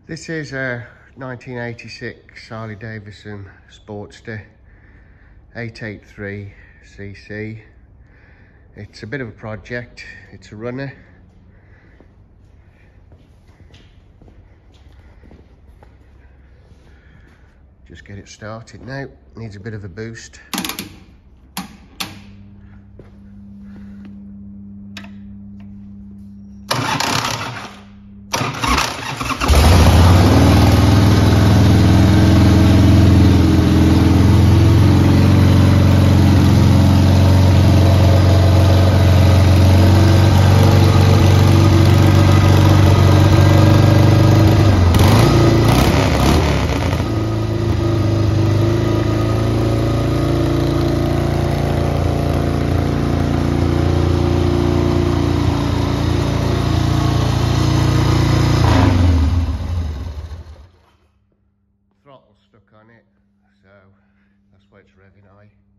This is a 1986 Harley Davidson Sportster 883cc. It's a bit of a project. It's a runner. Just get it started now. Needs a bit of a boost. Throttle stuck on it, so that's why it's revving high.